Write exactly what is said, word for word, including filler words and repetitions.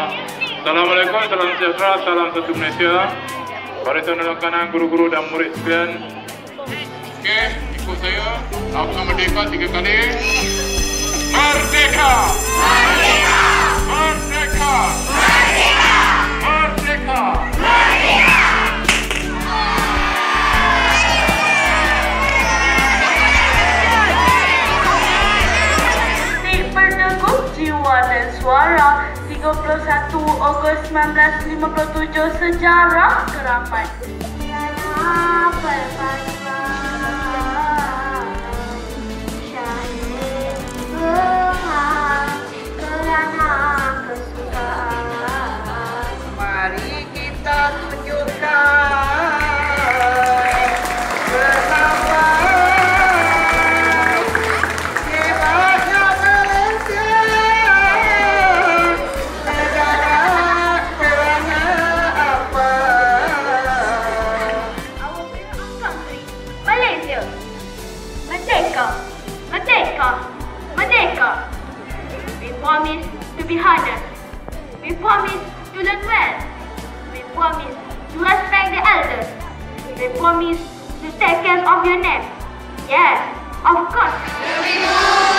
Assalamualaikum, salam sejahtera, salam satu Malaysia. Barisan dalam kanan guru-guru dan murid sekalian. Okey, ikut saya. Lambang merdeka tiga kali. Merdeka! Merdeka! Merdeka! Merdeka! Merdeka! Merdeka! Berdegup jiwa dan suara tiga puluh satu Ogos seribu sembilan ratus lima puluh tujuh Sejarah Keramat. Mari kita tunjukkan We promise to be honest. We promise to learn well. We promise to respect the elders. We promise to take care of your name. Yes, of course.